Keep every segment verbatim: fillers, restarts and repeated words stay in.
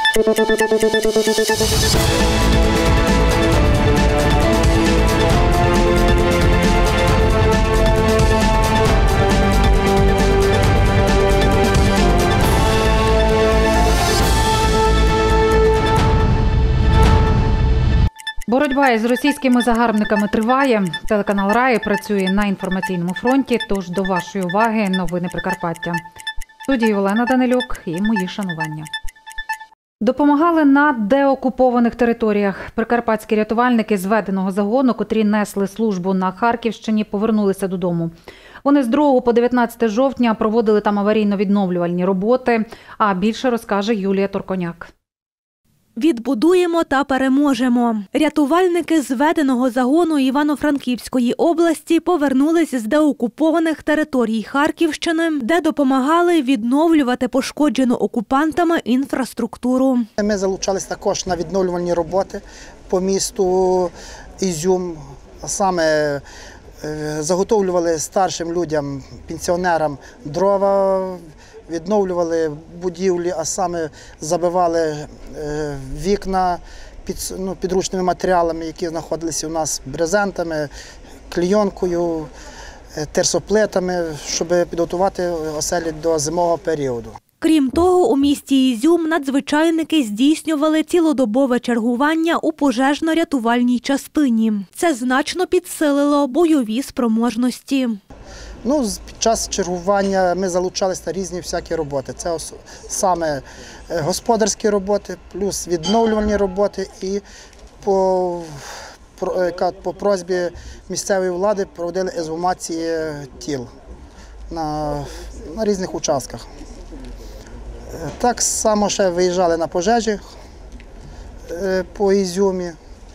Боротьба із російськими загарбниками триває. Телеканал «Раї» працює на інформаційному фронті, тож до вашої уваги новини Прикарпаття. В студії Олена Данилюк і мої шанування. Допомагали на деокупованих територіях. Прикарпатські рятувальники зведеного загону, котрі несли службу на Харківщині, повернулися додому. Вони з другого по дев'ятнадцяте жовтня проводили там аварійно-відновлювальні роботи, а більше розкаже Юлія Торконяк. Відбудуємо та переможемо. Рятувальники зведеного загону Івано-Франківської області повернулись з деокупованих територій Харківщини, де допомагали відновлювати пошкоджену окупантами інфраструктуру. Ми залучались також на відновлювальні роботи по місту Ізюм. Саме заготовлювали старшим людям, пенсіонерам дрова, відновлювали будівлі, а саме забивали вікна під, ну, підручними матеріалами, які знаходилися у нас, брезентами, клейонкою, терсоплитами, щоб підготувати оселі до зимового періоду. Крім того, у місті Ізюм надзвичайники здійснювали цілодобове чергування у пожежно-рятувальній частині. Це значно підсилило бойові спроможності. Ну, під час чергування ми залучалися на різні всякі роботи. Це саме господарські роботи, плюс відновлювальні роботи і по, по просьбі місцевої влади проводили ексгумації тіл на, на різних участках. Так само ще виїжджали на пожежі по Ізюмі,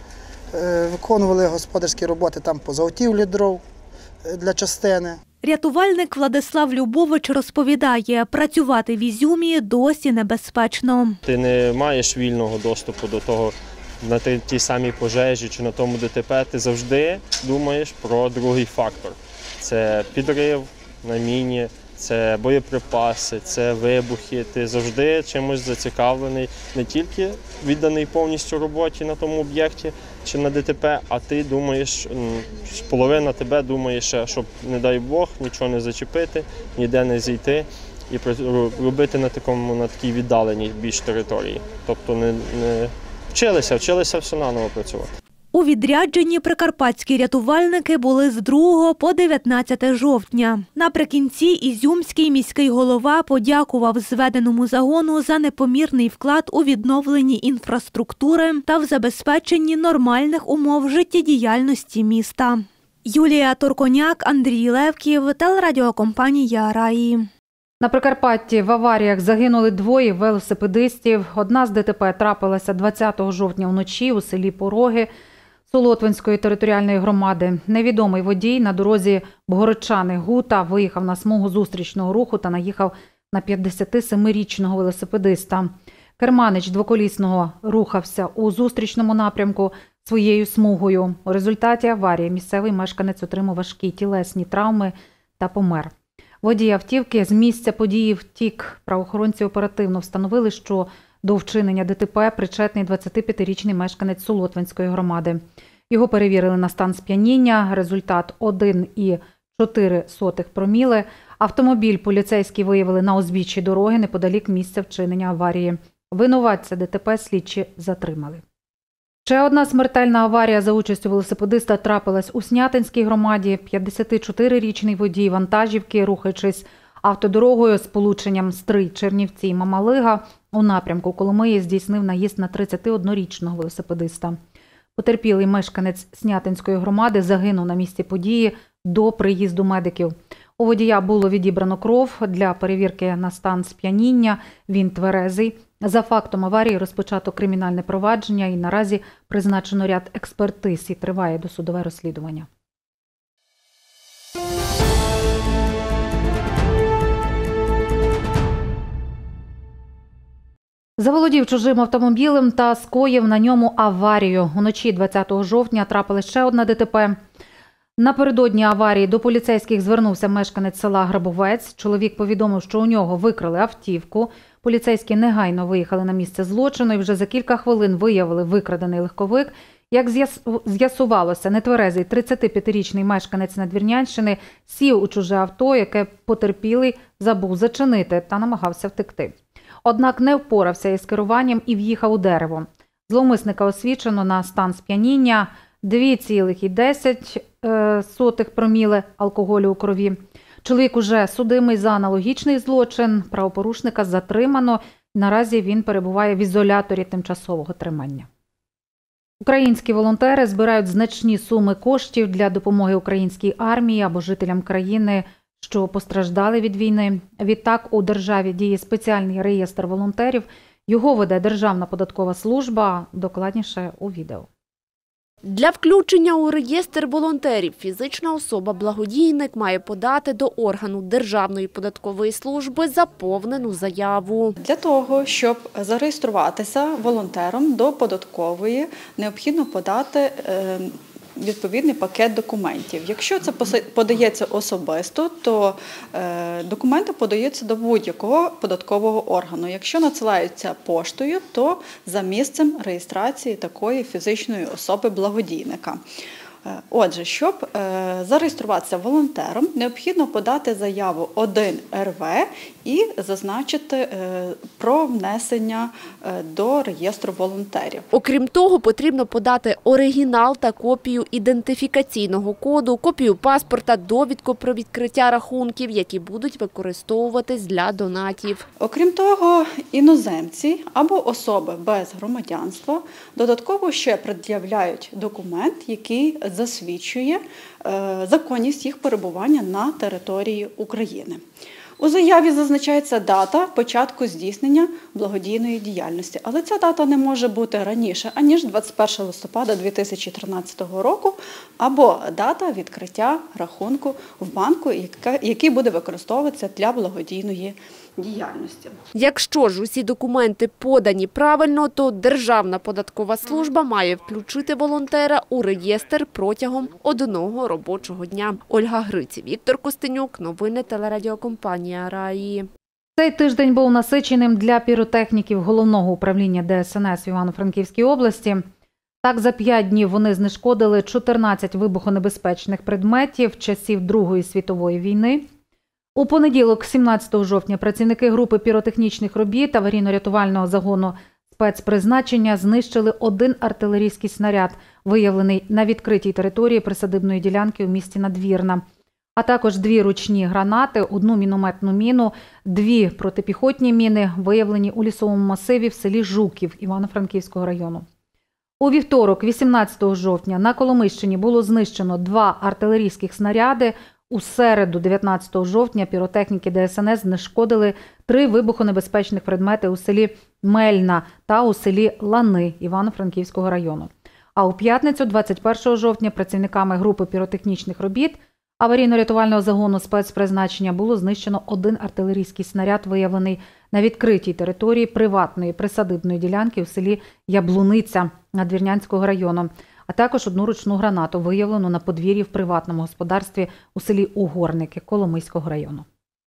виконували господарські роботи там по заготівлі дров для частини. Рятувальник Владислав Любович розповідає, працювати в Ізюмі досі небезпечно. Ти не маєш вільного доступу до того, на тій самій пожежі чи на тому ДТП. Ти завжди думаєш про другий фактор. Це підрив на міні, це боєприпаси, це вибухи. Ти завжди чимось зацікавлений, не тільки відданий повністю роботі на тому об'єкті чи на ДТП, а ти думаєш, половина тебе думає ще, щоб, не дай Бог, нічого не зачепити, ніде не зійти і робити на такому, на такій віддаленій більш території. Тобто не, не вчилися, вчилися все наново працювати. У відрядженні прикарпатські рятувальники були з другого по дев'ятнадцяте жовтня. Наприкінці ізюмський міський голова подякував зведеному загону за непомірний вклад у відновленні інфраструктури та в забезпеченні нормальних умов життєдіяльності міста. Юлія Торконяк, Андрій Левків, телерадіокомпанія «Раї». На Прикарпатті в аваріях загинули двоє велосипедистів. Одна з ДТП трапилася двадцятого жовтня вночі у селі Пороги Солотвинської територіальної громади. Невідомий водій на дорозі Богородчани-Гута виїхав на смугу зустрічного руху та наїхав на п'ятдесятисемирічного велосипедиста. Керманич двоколісного рухався у зустрічному напрямку своєю смугою. У результаті аварії місцевий мешканець отримав важкі тілесні травми та помер. Водій автівки з місця події втік. Правоохоронці оперативно встановили, що до вчинення ДТП причетний двадцятип'ятирічний мешканець Солотвинської громади. Його перевірили на стан сп'яніння. Результат один цілих чотири сотих проміли. Автомобіль поліцейські виявили на узбіччі дороги неподалік місця вчинення аварії. Винуватця ДТП слідчі затримали. Ще одна смертельна аварія за участю велосипедиста трапилась у Снятинській громаді. п'ятдесятичотирирічний водій вантажівки, рухаючись автодорогою з полученням Стрий-Чернівці-Мамалига у напрямку Коломиї, здійснив наїзд на тридцятиоднорічного велосипедиста. Потерпілий мешканець Снятинської громади загинув на місці події до приїзду медиків. У водія було відібрано кров для перевірки на стан сп'яніння. Він тверезий. За фактом аварії розпочато кримінальне провадження і наразі призначено ряд експертиз і триває досудове розслідування. Заволодів чужим автомобілем та скоїв на ньому аварію. Уночі двадцятого жовтня трапилась ще одна ДТП. Напередодні аварії до поліцейських звернувся мешканець села Грабовець. Чоловік повідомив, що у нього викрали автівку. Поліцейські негайно виїхали на місце злочину і вже за кілька хвилин виявили викрадений легковик. Як з'ясувалося, нетверезий тридцятип'ятирічний мешканець Надвірнянщини сів у чуже авто, яке потерпілий забув зачинити та намагався втекти. Однак не впорався із керуванням і в'їхав у дерево. Зловмисника освідчено на стан сп'яніння два цілих десять сотих проміле алкоголю у крові. Чоловік уже судимий за аналогічний злочин, правопорушника затримано. Наразі він перебуває в ізоляторі тимчасового тримання. Українські волонтери збирають значні суми коштів для допомоги українській армії або жителям країни, що постраждали від війни. Відтак у державі діє спеціальний реєстр волонтерів. Його веде Державна податкова служба. Докладніше у відео. Для включення у реєстр волонтерів фізична особа-благодійник має подати до органу Державної податкової служби заповнену заяву. Для того, щоб зареєструватися волонтером до податкової, необхідно подати відповідний пакет документів. Якщо це подається особисто, то документи подаються до будь-якого податкового органу. Якщо надсилаються поштою, то за місцем реєстрації такої фізичної особи-благодійника. Отже, щоб зареєструватися волонтером, необхідно подати заяву один ер ве і зазначити про внесення до реєстру волонтерів. Окрім того, потрібно подати оригінал та копію ідентифікаційного коду, копію паспорта, довідку про відкриття рахунків, які будуть використовуватись для донатів. Окрім того, іноземці або особи без громадянства додатково ще пред'являють документ, який засвідчує законність їх перебування на території України. У заяві зазначається дата початку здійснення благодійної діяльності, але ця дата не може бути раніше, аніж двадцять першого листопада дві тисячі тринадцятого року, або дата відкриття рахунку в банку, який буде використовуватися для благодійної діяльності. Якщо ж усі документи подані правильно, то Державна податкова служба має включити волонтера у реєстр протягом одного робочого дня. Ольга Гриці, Віктор Костенюк, новини телерадіокомпанія «Раї». Цей тиждень був насиченим для піротехніків Головного управління Де Ес Ен Ес в Івано-Франківській області. Так, за п'ять днів вони знешкодили чотирнадцять вибухонебезпечних предметів часів Другої світової війни. У понеділок, сімнадцятого жовтня, працівники групи піротехнічних робіт аварійно-рятувального загону спецпризначення знищили один артилерійський снаряд, виявлений на відкритій території присадибної ділянки у місті Надвірна, а також дві ручні гранати, одну мінометну міну, дві протипіхотні міни, виявлені у лісовому масиві в селі Жуків Івано-Франківського району. У вівторок, вісімнадцятого жовтня, на Коломийщині було знищено два артилерійських снаряди. У середу, дев'ятнадцятого жовтня, піротехніки Де Ес Ен Ес знешкодили три вибухонебезпечних предмети у селі Мельна та у селі Лани Івано-Франківського району. А у п'ятницю, двадцять першого жовтня, працівниками групи піротехнічних робіт аварійно-рятувального загону спецпризначення було знищено один артилерійський снаряд, виявлений на відкритій території приватної присадибної ділянки у селі Яблуниця Надвірнянського району, а також одну ручну гранату, виявлену на подвір'ї в приватному господарстві у селі Угорники Коломийського району.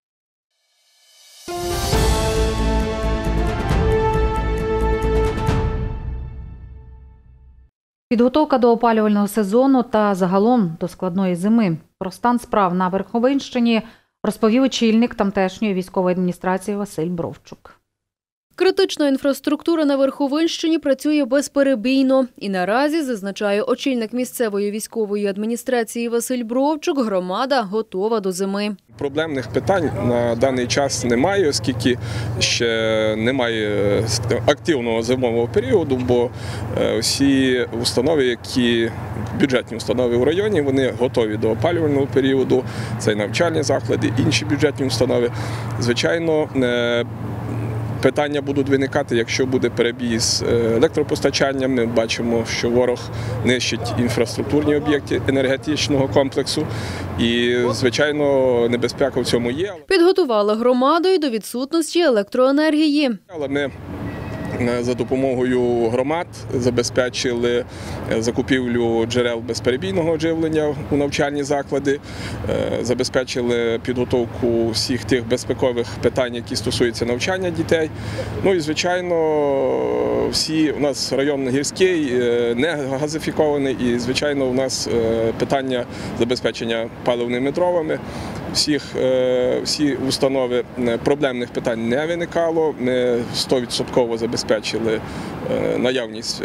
Підготовка до опалювального сезону та загалом до складної зими. Про стан справ на Верховинщині розповів очільник тамтешньої військової адміністрації Василь Бровчук. Критична інфраструктура на Верховинщині працює безперебійно. І наразі, зазначає очільник місцевої військової адміністрації Василь Бровчук, громада готова до зими. Проблемних питань на даний час немає, оскільки ще немає активного зимового періоду, бо всі установи, які бюджетні установи в районі, вони готові до опалювального періоду, це навчальні заклади, інші бюджетні установи. Звичайно, питання будуть виникати, якщо буде перебій з електропостачанням. Ми бачимо, що ворог нищить інфраструктурні об'єкти енергетичного комплексу. І, звичайно, небезпека в цьому є. Підготували громаду й до відсутності електроенергії. Але ми за допомогою громад забезпечили закупівлю джерел безперебійного живлення у навчальні заклади, забезпечили підготовку всіх тих безпекових питань, які стосуються навчання дітей. Ну і, звичайно, всі у нас район гірський, не газифікований, і, звичайно, у нас питання забезпечення паливними дровами. Всіх, всі установи проблемних питань не виникало, ми сто відсотків забезпечили наявність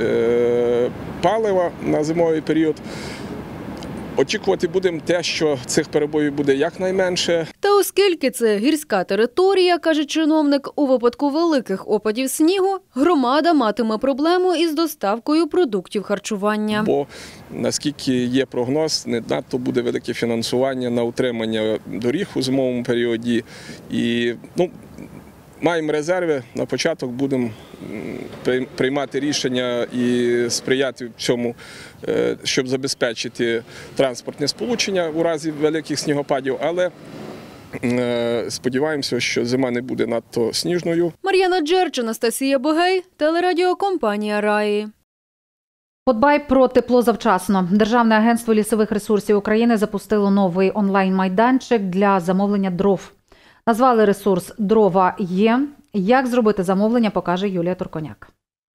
палива на зимовий період. Очікувати будемо те, що цих перебоїв буде якнайменше. Та оскільки це гірська територія, каже чиновник, у випадку великих опадів снігу громада матиме проблему із доставкою продуктів харчування. Бо, наскільки є прогноз, не надто буде велике фінансування на утримання доріг у зимовому періоді. І, ну, маємо резерви, на початок будемо приймати рішення і сприяти цьому, щоб забезпечити транспортне сполучення у разі великих снігопадів, але сподіваємося, що зима не буде надто сніжною. Мар'яна Джерч, Анастасія Богей, телерадіокомпанія «Раї». Подбай про тепло завчасно. Державне агентство лісових ресурсів України запустило новий онлайн-майданчик для замовлення дров. Назвали ресурс «Дрова є». Як зробити замовлення, покаже Юлія Турконяк.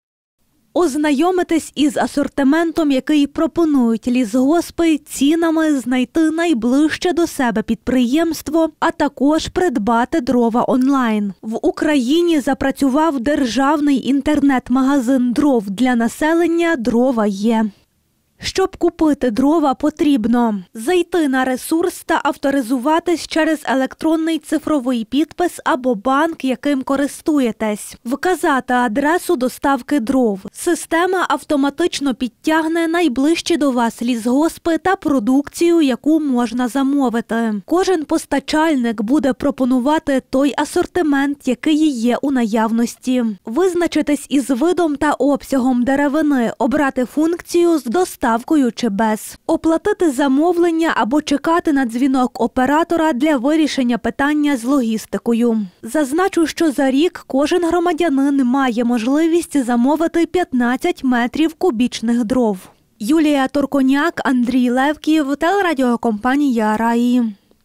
Ознайомитись із асортиментом, який пропонують лісгоспи, цінами, знайти найближче до себе підприємство, а також придбати дрова онлайн. В Україні запрацював державний інтернет-магазин дров для населення «Дрова є». Щоб купити дрова, потрібно зайти на ресурс та авторизуватись через електронний цифровий підпис або банк, яким користуєтесь. Вказати адресу доставки дров. Система автоматично підтягне найближчі до вас лісгоспи та продукцію, яку можна замовити. Кожен постачальник буде пропонувати той асортимент, який є у наявності. Визначитись із видом та обсягом деревини, обрати функцію з доставкою чи без. Оплатити замовлення або чекати на дзвінок оператора для вирішення питання з логістикою. Зазначу, що за рік кожен громадянин має можливість замовити п'ятнадцять метрів кубічних дров. Юлія Турконяк, Андрій Левків, телерадіокомпанія «Раї».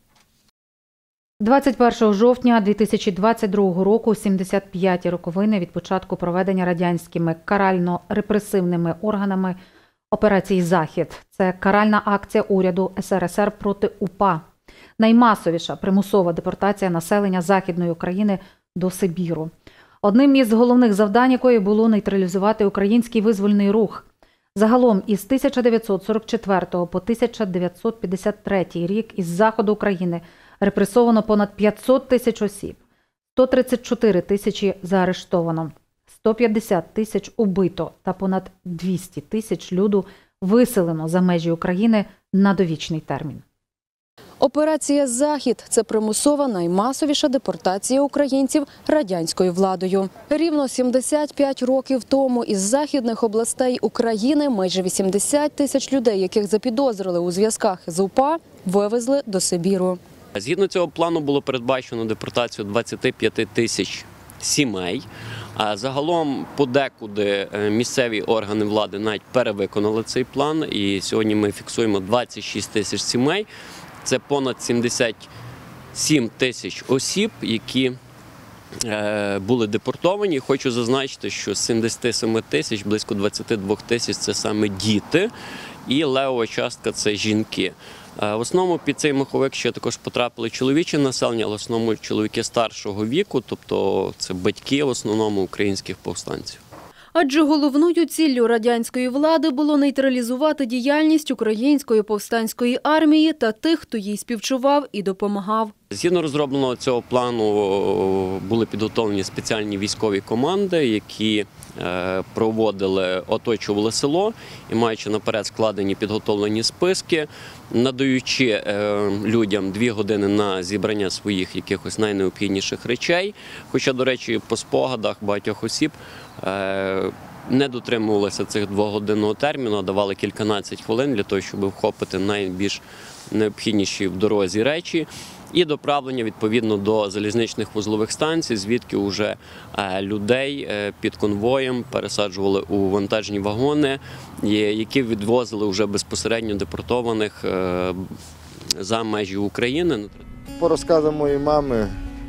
двадцять першого жовтня дві тисячі двадцять другого року, сімдесят п'яті роковини від початку проведення радянськими карально-репресивними органами операції «Захід». Це каральна акція уряду ес ер ес ер проти УПА. Наймасовіша примусова депортація населення Західної України до Сибіру. Одним із головних завдань якої було нейтралізувати український визвольний рух. Загалом із тисяча дев'ятсот сорок четвертого по тисяча дев'ятсот п'ятдесят третій рік із заходу України репресовано понад п'ятсот тисяч осіб, сто тридцять чотири тисячі заарештовано, сто п'ятдесят тисяч убито та понад двісті тисяч люду виселено за межі України на довічний термін. Операція «Захід» – це примусова наймасовіша депортація українців радянською владою. Рівно сімдесят п'ять років тому із західних областей України майже вісімдесят тисяч людей, яких запідозрили у зв'язках з УПА, вивезли до Сибіру. Згідно цього плану було передбачено депортацію двадцять п'ять тисяч сімей. А загалом подекуди місцеві органи влади навіть перевиконали цей план. І сьогодні ми фіксуємо двадцять шість тисяч сімей. Це понад сімдесят сім тисяч осіб, які були депортовані. Хочу зазначити, що з сімдесят сім тисяч близько двадцять два тисяч – це саме діти, і левова частка – це жінки. В основному під цей маховик ще також потрапили чоловіче населення, але в основному чоловіки старшого віку, тобто це батьки в основному українських повстанців. Адже головною ціллю радянської влади було нейтралізувати діяльність української повстанської армії та тих, хто їй співчував і допомагав. Згідно розробленого цього плану були підготовлені спеціальні військові команди, які проводили, оточували село і маючи наперед складені підготовлені списки, надаючи людям дві години на зібрання своїх якихось найнеобхідніших речей. Хоча, до речі, по спогадах багатьох осіб не дотримувалися цих двогодинного терміну, а давали кільканадцять хвилин для того, щоб вхопити найбільш необхідніші в дорозі речі. і доправлення відповідно до залізничних вузлових станцій, звідки вже людей під конвоєм пересаджували у вантажні вагони, які відвозили вже безпосередньо депортованих за межі України. По розказам моєї мами,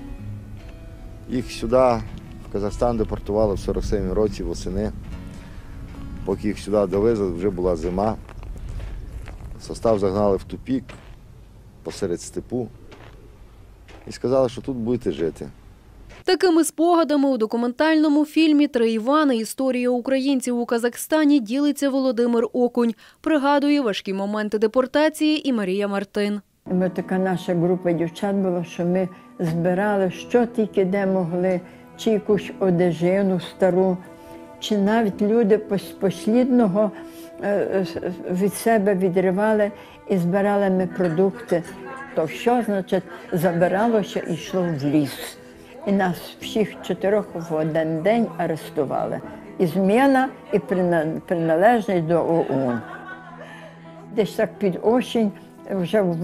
їх сюди, в Казахстан, депортували в сорок сьомому році восени. Поки їх сюди довезли, вже була зима. Состав загнали в тупік посеред степу і сказали, що тут будете жити. Такими спогадами у документальному фільмі «Три Івани. Історія українців у Казахстані» ділиться Володимир Окунь. Пригадує важкі моменти депортації і Марія Мартин. Ми така наша група дівчат була, що ми збирали, що тільки де могли, чи якусь одежину стару, чи навіть люди послідного від себе відривали і збирали ми продукти. То що, значить, забиралося і йшло в ліс. І нас всіх чотирьох в один день арестували. І зміна, і приналежність до ОУН. Десь так під осінь вже в,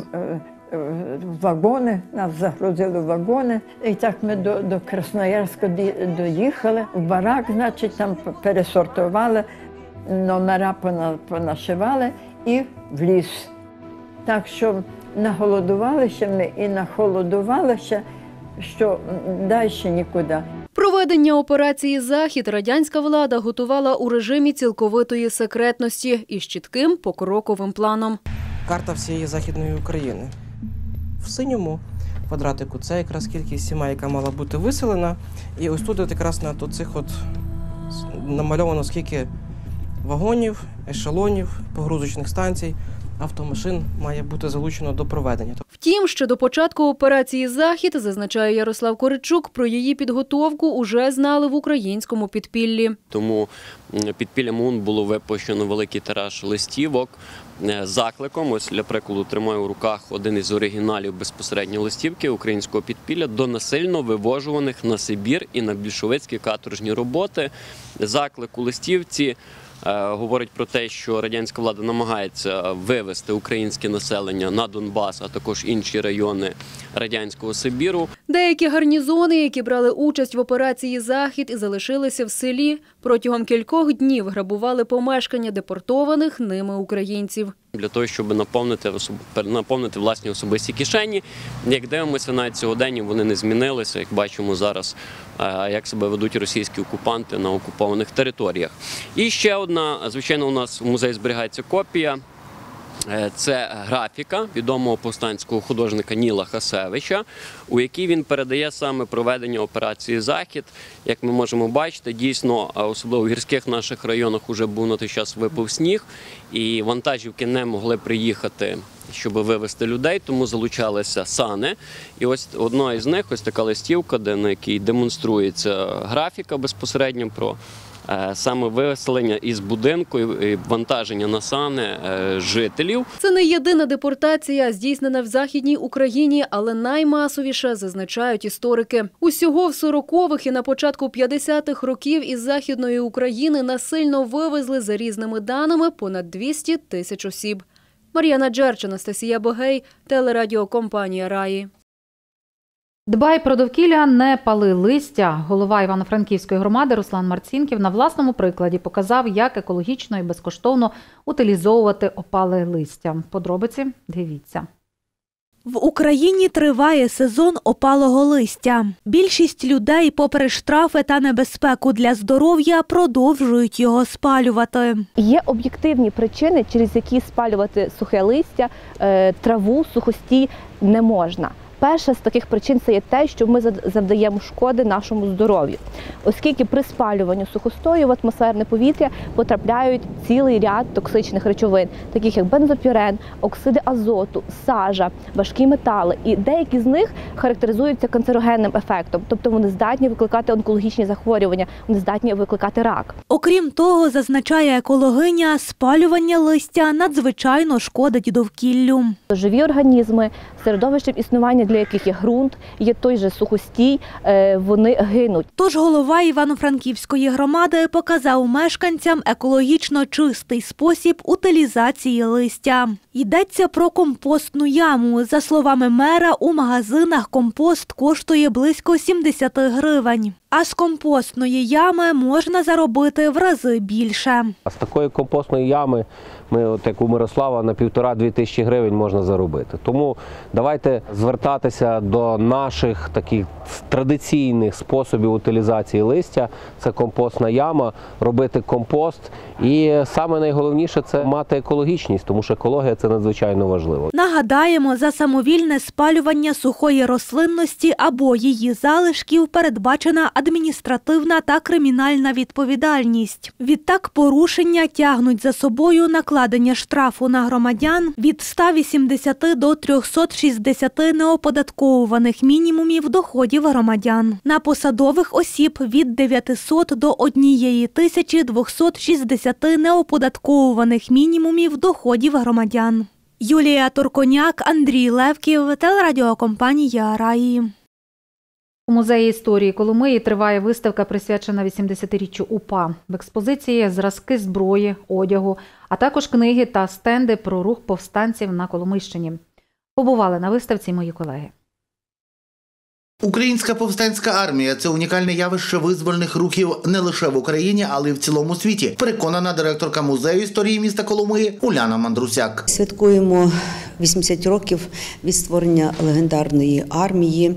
в вагони, нас загрузили в вагони. І так ми до, до Красноярська доїхали. В барак, значить, там пересортували, номера понашивали і в ліс. Так що наголодувалися ми і нахолодувалися, що далі нікуди. Проведення операції «Захід» радянська влада готувала у режимі цілковитої секретності і з чітким покроковим планом. Карта всієї Західної України. В синьому квадратику це якраз кількість сімей, яка мала бути виселена. І ось тут от якраз на цих от намальовано скільки вагонів, ешелонів, погрузочних станцій, автомашин має бути залучено до проведення. Втім, ще до початку операції «Захід», зазначає Ярослав Коричук, про її підготовку уже знали в українському підпіллі. Тому підпіллям ОУН було випущено великий тираж листівок з закликом, ось для прикладу тримаю у руках один із оригіналів безпосередньо листівки українського підпілля, до насильно вивожуваних на Сибір і на більшовицькі каторжні роботи. Заклик у листівці говорить про те, що радянська влада намагається вивести українське населення на Донбас, а також інші райони радянського Сибіру. Деякі гарнізони, які брали участь в операції «Захід» і залишилися в селі, протягом кількох днів грабували помешкання депортованих ними українців. Для того, щоб наповнити, наповнити власні особисті кишені. Як дивимося, навіть сьогодні вони не змінилися, як бачимо зараз, як себе ведуть російські окупанти на окупованих територіях. І ще одна, звичайно, у нас в музеї зберігається копія. Це графіка відомого повстанського художника Ніла Хасевича, у якій він передає саме проведення операції «Захід». Як ми можемо бачити, дійсно, особливо в гірських наших районах вже був на той час випав сніг, і вантажівки не могли приїхати, щоб вивезти людей, тому залучалися сани. І ось одна із них, ось така листівка, де, на якій демонструється графіка безпосередньо про саме виселення із будинку і вантаження на сани жителів. Це не єдина депортація, здійснена в Західній Україні, але наймасовіша, зазначають історики. Усього в сорокових і на початку п'ятдесятих років із Західної України насильно вивезли, за різними даними, понад двісті тисяч осіб. Мар'яна Джерч, Анастасія Богей, телерадіокомпанія «Раї». Дбай про довкілля, не пали листя. Голова Івано-Франківської громади Руслан Марцінків на власному прикладі показав, як екологічно і безкоштовно утилізовувати опале листя. Подробиці дивіться. В Україні триває сезон опалого листя. Більшість людей, попри штрафи та небезпеку для здоров'я, продовжують його спалювати. Є об'єктивні причини, через які спалювати сухе листя, траву, сухостій не можна. Перша з таких причин – це є те, що ми завдаємо шкоди нашому здоров'ю, оскільки при спалюванні сухостою в атмосферне повітря потрапляють цілий ряд токсичних речовин, таких як бензопірен, оксиди азоту, сажа, важкі метали. І деякі з них характеризуються канцерогенним ефектом, тобто вони здатні викликати онкологічні захворювання, вони здатні викликати рак. Окрім того, зазначає екологиня, спалювання листя надзвичайно шкодить довкіллю. Живі організми, середовище існування для яких є ґрунт, є той же сухостій, вони гинуть. Тож голова Івано-Франківської громади показав мешканцям екологічно чистий спосіб утилізації листя. Йдеться про компостну яму. За словами мера, у магазинах компост коштує близько сімдесят гривень. А з компостної ями можна заробити в рази більше. А з такої компостної ями, ми, от як у Мирослава, на півтора-дві тисячі гривень можна заробити. Тому давайте звертатися до наших таких традиційних способів утилізації листя. Це компостна яма, робити компост. І саме найголовніше – це мати екологічність, тому що екологія – це надзвичайно важливо. Нагадаємо, за самовільне спалювання сухої рослинності або її залишків передбачена адміністративна та кримінальна відповідальність. Відтак порушення тягнуть за собою накладення штрафу на громадян від ста вісімдесяти до трьохсот шістдесяти неоподатковуваних мінімумів доходів громадян. На посадових осіб від дев'ятисот до однієї тисячі двохсот шістдесяти неоподатковуваних мінімумів доходів громадян. Юлія Турконяк, Андрій Левків, телерадіокомпанія «Раї». У Музеї історії Коломиї триває виставка, присвячена вісімдесятиріччю УПА. В експозиції зразки зброї, одягу, а також книги та стенди про рух повстанців на Коломийщині. Побували на виставці мої колеги. Українська повстанська армія – це унікальне явище визвольних рухів не лише в Україні, але й в цілому світі, переконана директорка Музею історії міста Коломиї Уляна Мандрусяк. Святкуємо вісімдесят років від створення легендарної армії,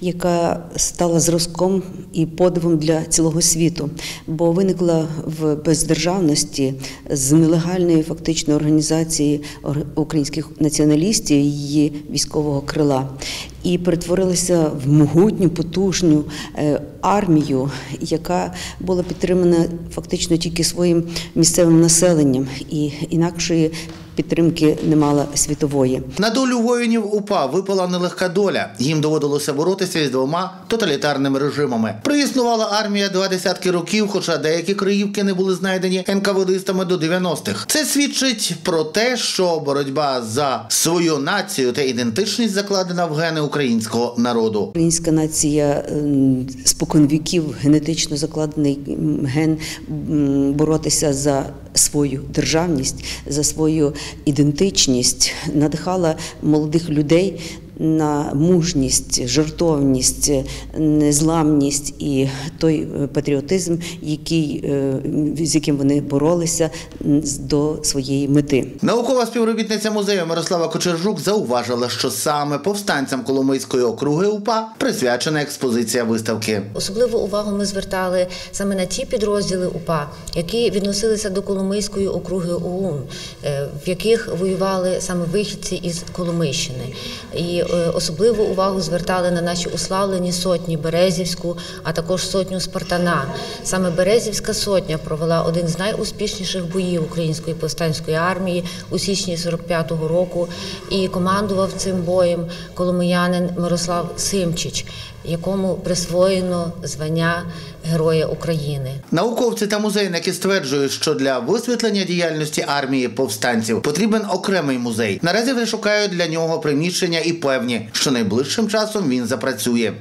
яка стала зразком і подивом для цілого світу, бо виникла в бездержавності з нелегальної фактично організації українських націоналістів, її військового крила. І перетворилася в могутню, потужну армію, яка була підтримана фактично тільки своїм місцевим населенням і інакшої підтримки не мала світової. На долю воїнів УПА випала нелегка доля. Їм доводилося боротися з двома тоталітарними режимами. Проіснувала армія два десятки років, хоча деякі криївки не були знайдені ен ка ве дистами до дев'яностих. Це свідчить про те, що боротьба за свою націю та ідентичність закладена в гени українського народу. Українська нація споконвіків, генетично закладений ген боротися за свою державність, за свою ідентичність, надихала молодих людей на мужність, жертовність, незламність і той патріотизм, який, з яким вони боролися до своєї мети. Наукова співробітниця музею Мирослава Кочержук зауважила, що саме повстанцям Коломийської округи УПА присвячена експозиція виставки. Особливу увагу ми звертали саме на ті підрозділи УПА, які відносилися до Коломийської округи ОУН, в яких воювали саме вихідці із Коломийщини. І особливу увагу звертали на наші уславлені сотні Березівську, а також сотню Спартана. Саме Березівська сотня провела один з найуспішніших боїв Української повстанської армії у січні сорок п'ятого року, і командував цим боєм коломиянин Мирослав Симчич, якому присвоєно звання Героя України. Науковці та музейники стверджують, що для висвітлення діяльності армії повстанців потрібен окремий музей. Наразі вони шукають для нього приміщення і певні, що найближчим часом він запрацює.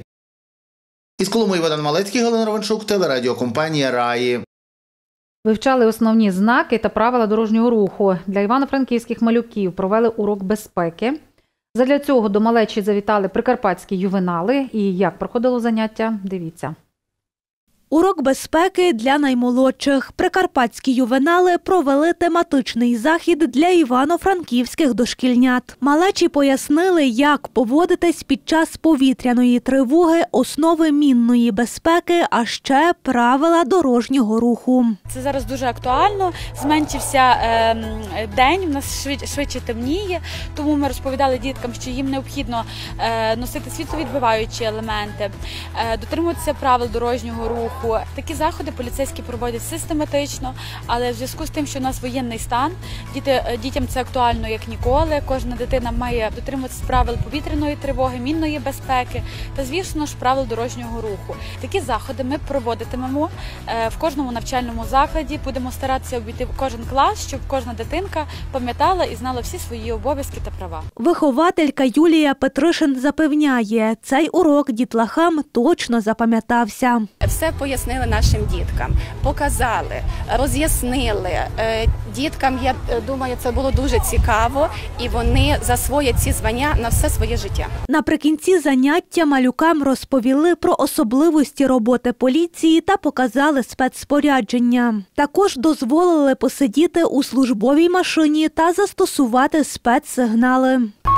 Із Коломиї Богдан Малецький, Галина Романчук, телерадіокомпанія «Раї». Вивчали основні знаки та правила дорожнього руху. Для івано-франківських малюків провели урок безпеки. Задля цього до малечі завітали прикарпатські ювенали. І як проходило заняття, дивіться. Урок безпеки для наймолодших. Прикарпатські ювенали провели тематичний захід для івано-франківських дошкільнят. Малечі пояснили, як поводитись під час повітряної тривоги, основи мінної безпеки, а ще правила дорожнього руху. Це зараз дуже актуально. Зменшився е, день, в нас швидше, швидше темніє, тому ми розповідали діткам, що їм необхідно е, носити світловідбиваючі елементи, е, дотримуватися правил дорожнього руху, руху. Такі заходи поліцейські проводять систематично, але в зв'язку з тим, що у нас воєнний стан, діти, дітям це актуально як ніколи. Кожна дитина має дотримуватися правил повітряної тривоги, мінної безпеки та, звісно ж, правил дорожнього руху. Такі заходи ми проводитимемо в кожному навчальному закладі. Будемо старатися обійти кожен клас, щоб кожна дитинка пам'ятала і знала всі свої обов'язки та права. Вихователька Юлія Петришин запевняє, цей урок дітлахам точно запам'ятався. Все пояснили нашим діткам, показали, роз'яснили. Діткам, я думаю, це було дуже цікаво, і вони засвоять ці знання на все своє життя. Наприкінці заняття малюкам розповіли про особливості роботи поліції та показали спецспорядження. Також дозволили посидіти у службовій машині та застосувати спецсигнали.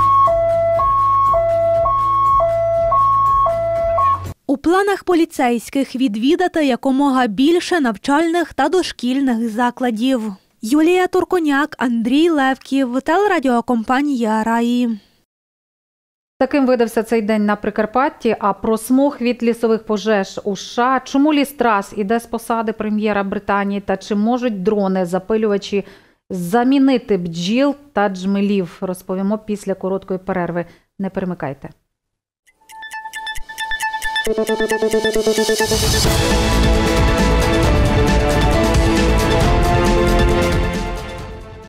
У планах поліцейських відвідати якомога більше навчальних та дошкільних закладів. Юлія Турконяк, Андрій Левків, телерадіокомпанія «Раї». Таким видався цей день на Прикарпатті. А про смог від лісових пожеж у США, чому Лістрас іде з посади прем'єра Британії та чи можуть дрони-запилювачі замінити бджіл та джмелів, розповімо після короткої перерви. Не перемикайте. Thank you.